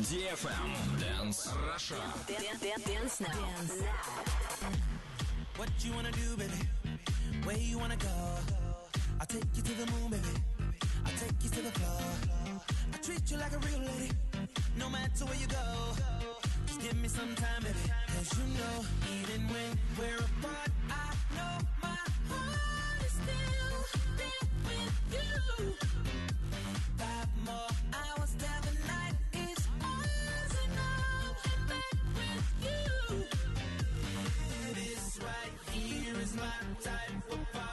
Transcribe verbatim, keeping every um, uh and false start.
ди эф эм Dance Russia. Dance now. What you wanna do, baby? Where you wanna go? I'll take you to the moon, baby. I'll take you to the floor. I treat you like a real lady, no matter where you go. Just give me some time, baby. Cause you know, even when we're apart, I know my heart is still there with you. Five more hours till the night is ours, and I'll be back with you. This right here is my type of party.